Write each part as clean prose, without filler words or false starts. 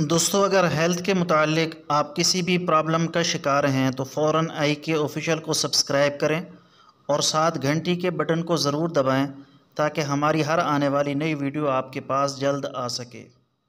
दोस्तों, अगर हेल्थ के मुतालिक आप किसी भी प्रॉब्लम का शिकार हैं तो फ़ौरन आई के ऑफिशियल को सब्सक्राइब करें और साथ घंटी के बटन को ज़रूर दबाएं ताकि हमारी हर आने वाली नई वीडियो आपके पास जल्द आ सके।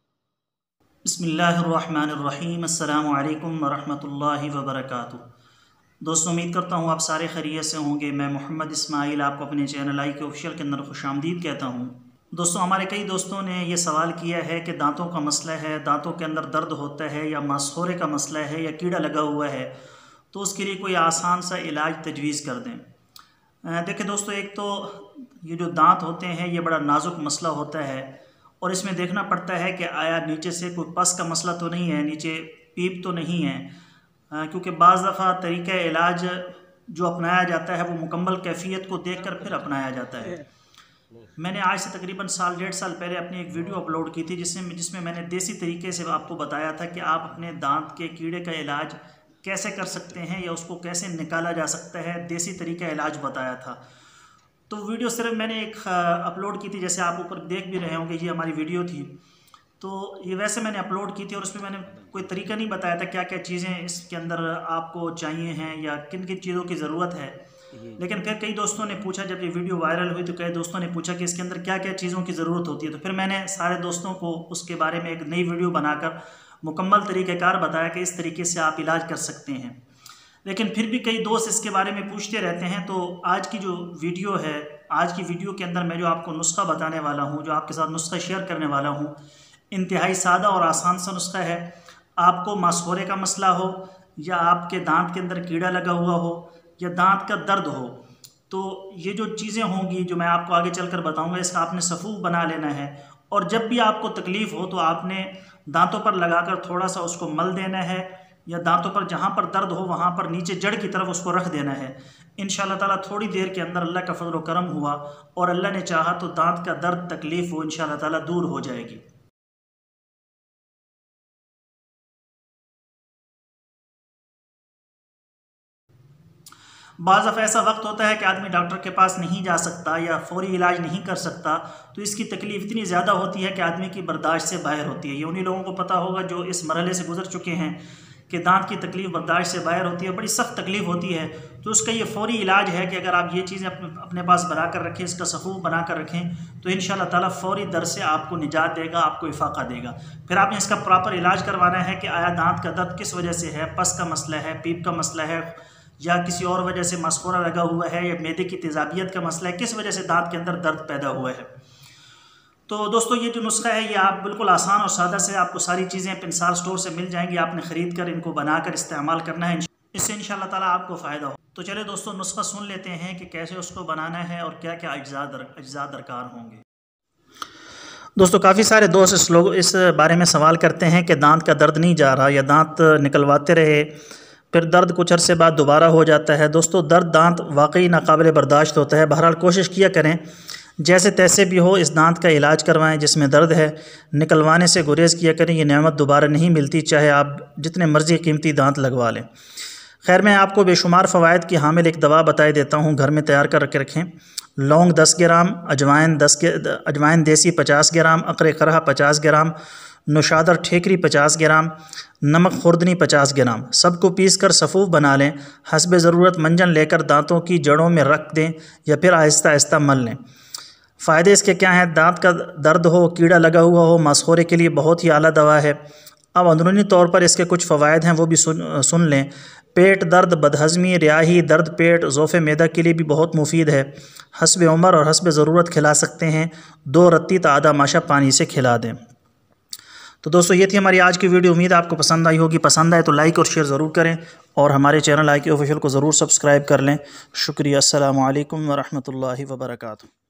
बिस्मिल्लाहिर्रहमानिर्रहीम, अस्सलामु अलैकुम वरहमतुल्लाहि वबरकातुहू। दोस्तों, उम्मीद करता हूँ आप सारे खैरियत से होंगे। मैं मोहम्मद इस्माइल आपको अपने चैनल आई के ऑफिशियल के अंदर खुशामदीद कहता हूँ। दोस्तों, हमारे कई दोस्तों ने ये सवाल किया है कि दांतों का मसला है, दांतों के अंदर दर्द होता है या मांसखोरे का मसला है या कीड़ा लगा हुआ है, तो उसके लिए कोई आसान सा इलाज तजवीज़ कर दें। देखिए दोस्तों, एक तो ये जो दांत होते हैं ये बड़ा नाजुक मसला होता है और इसमें देखना पड़ता है कि आया नीचे से कोई पस का मसला तो नहीं है, नीचे पीप तो नहीं है, क्योंकि बाज़ दफ़ा तरीका इलाज जो अपनाया जाता है वो मुकम्मल कैफियत को देखकर फिर अपनाया जाता है। मैंने आज से तकरीबन साल डेढ़ साल पहले अपनी एक वीडियो अपलोड की थी जिसमें मैंने देसी तरीके से आपको बताया था कि आप अपने दांत के कीड़े का इलाज कैसे कर सकते हैं या उसको कैसे निकाला जा सकता है, देसी तरीका इलाज बताया था। तो वीडियो सिर्फ मैंने एक अपलोड की थी, जैसे आप ऊपर देख भी रहे होंगे, ये हमारी वीडियो थी। तो ये वैसे मैंने अपलोड की थी और उसमें मैंने कोई तरीका नहीं बताया था क्या क्या चीज़ें इसके अंदर आपको चाहिए हैं या किन किन चीज़ों की ज़रूरत है। लेकिन फिर कई दोस्तों ने पूछा, जब ये वीडियो वायरल हुई तो कई दोस्तों ने पूछा कि इसके अंदर क्या क्या चीज़ों की ज़रूरत होती है। तो फिर मैंने सारे दोस्तों को उसके बारे में एक नई वीडियो बनाकर मुकम्मल तरीक़ाकार बताया कि इस तरीके से आप इलाज कर सकते हैं। लेकिन फिर भी कई दोस्त इसके बारे में पूछते रहते हैं। तो आज की जो वीडियो है, आज की वीडियो के अंदर मैं जो आपको नुस्खा बताने वाला हूँ, जो आपके साथ नुस्खा शेयर करने वाला हूँ, इंतहाई सादा और आसान सा नुस्खा है। आपको मांसखोरे का मसला हो या आपके दांत के अंदर कीड़ा लगा हुआ हो या दांत का दर्द हो, तो ये जो चीज़ें होंगी जो मैं आपको आगे चलकर बताऊंगा, इसका आपने सफ़ूफ बना लेना है। और जब भी आपको तकलीफ़ हो तो आपने दांतों पर लगाकर थोड़ा सा उसको मल देना है या दांतों पर जहाँ पर दर्द हो वहाँ पर नीचे जड़ की तरफ उसको रख देना है। इंशाअल्लाह ताला थोड़ी देर के अंदर अल्लाह का फजल व करम हुआ और अल्लाह ने चाहा तो दांत का दर्द तकलीफ़ वो इंशाअल्लाह ताला दूर हो जाएगी। बाज़ दफ़ा ऐसा वक्त होता है कि आदमी डॉक्टर के पास नहीं जा सकता या फौरी इलाज नहीं कर सकता, तो इसकी तकलीफ़ इतनी ज़्यादा होती है कि आदमी की बर्दाश्त से बाहर होती है। ये उन्हीं लोगों को पता होगा जो इस मरहले से गुजर चुके हैं कि दांत की तकलीफ़ बर्दाश्त से बाहर होती है, बड़ी सख्त तकलीफ़ होती है। तो उसका ये फौरी इलाज है कि अगर आप ये चीज़ें अपने पास बना कर रखें, इसका सफ़ूफ बना कर रखें, तो इंशाअल्लाह ताला फ़ौरी दर से आपको निजात देगा, आपको इफ़ाक़ा देगा। फिर आपने इसका प्रॉपर इलाज करवाना है कि आया दांत का दर्द किस वजह से है, पस का मसला है, पीप का मसला है या किसी और वजह से मांसखोरा लगा हुआ है या मैदे की तेज़ाबियत का मसला है, किस वजह से दांत के अंदर दर्द पैदा हुआ है। तो दोस्तों, ये जो नुस्खा है ये आप बिल्कुल आसान और सादा से आपको सारी चीज़ें पिंसार स्टोर से मिल जाएंगी। आपने ख़रीद कर इनको बनाकर इस्तेमाल करना है, इससे इंशाअल्लाह ताला आपको फ़ायदा हो। तो चलिए दोस्तों, नुस्खा सुन लेते हैं कि कैसे उसको बनाना है और क्या क्या अज्जा दरकार होंगे। दोस्तों, काफ़ी सारे दोस्त इस बारे में सवाल करते हैं कि दांत का दर्द नहीं जा रहा या दांत निकलवाते रहे फिर दर्द कुछ अरसे बाद दोबारा हो जाता है। दोस्तों, दर्द दांत वाकई नाकाबिल बर्दाश्त होता है। बहरहाल कोशिश किया करें जैसे तैसे भी हो इस दांत का इलाज करवाएं जिसमें दर्द है। निकलवाने से गुरेज़ किया करें, ये नेमत दोबारा नहीं मिलती, चाहे आप जितने मर्ज़ी कीमती दांत लगवा लें। खैर, मैं आपको बेशुमार फ़वाइद की हामिल एक दवा बताए देता हूँ, घर में तैयार कर रखें। लौंग 10 ग्राम, अजवाइन देसी 50 ग्राम, अक़र करहा 50 ग्राम, नुशादर ठेकरी 50 ग्राम, नमक खुर्दनी 50 ग्राम, सबको पीस कर सफ़ूफ बना लें। हस्बे ज़रूरत मंजन लेकर दांतों की जड़ों में रख दें या फिर आहिस्ता आहिस्ता मल लें। फ़ायदे इसके क्या हैं? दांत का दर्द हो, कीड़ा लगा हुआ हो, मांसखोरे के लिए बहुत ही आला दवा है। अब अंदरूनी तौर पर इसके कुछ फ़वाइद हैं, वो भी सुन लें। पेट दर्द, बदहज़मी, रियाही, दर्द पेट, ज़ोफ़े मैदा के लिए भी बहुत मुफीद है। हस्बे उम्र और हस्बे ज़रूरत खिला सकते हैं। 2 रत्ती तो आधा माशा पानी से खिला दें। तो दोस्तों, ये थी हमारी आज की वीडियो। उम्मीद आपको पसंद आई होगी। पसंद आए तो लाइक और शेयर ज़रूर करें और हमारे चैनल आई के ऑफिशियल को ज़रूर सब्सक्राइब कर लें। शुक्रिया। अस्सलामु अलैकुम व रहमतुल्लाहि व बरकातुहू।